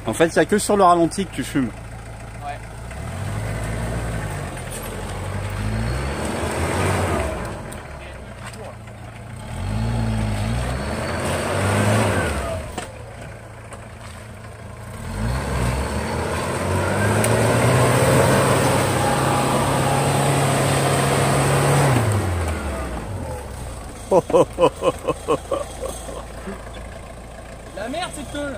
En fait, il n'y a que sur le ralenti que tu fumes. Ouais. La merde, c'est que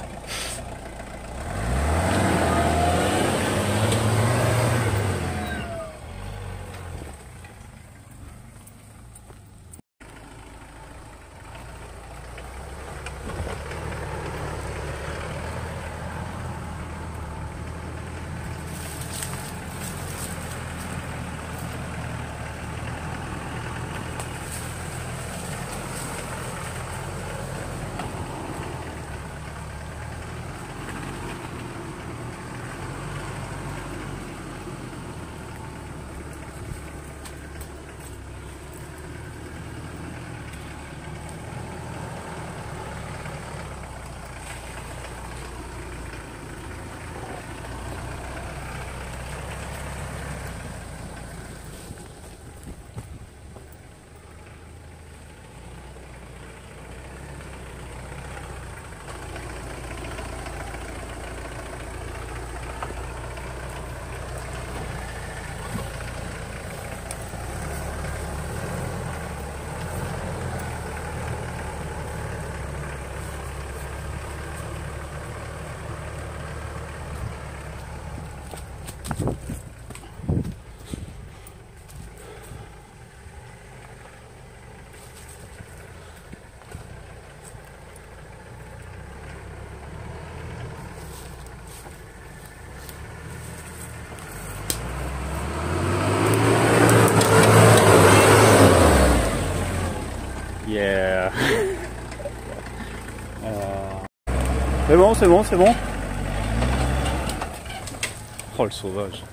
Yeah. C'est bon, c'est bon, c'est bon. Oh le sauvage.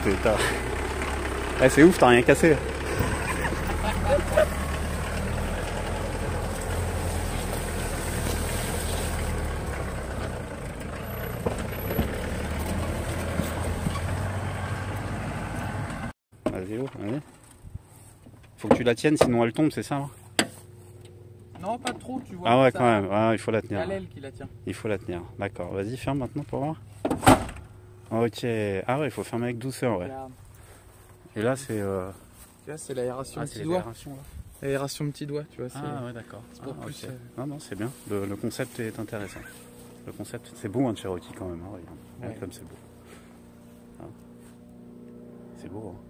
putain. Eh, c'est ouf, t'as rien cassé. Vas-y, oh, allez. Faut que tu la tiennes, sinon elle tombe, c'est ça hein? Non, pas trop, tu vois. Ah ouais, ça, quand même, ah, il faut la c'est tenir. l'aile qui la tient. Il faut la tenir, d'accord. Vas-y, ferme maintenant pour voir. Ok, ah ouais, il faut fermer avec douceur, ouais. Regarde. Et là, c'est... Tu vois, c'est l'aération Ah, petit c'est doigt. l'aération, là. L'aération petit doigt, tu vois. Ah ouais, d'accord. c'est pour Ah, plus, ok. Non, non, c'est bien. Le concept est intéressant. Le concept, c'est beau un Cherokee quand même, hein, regarde. Ouais. Comme c'est beau. Ah. C'est beau, hein.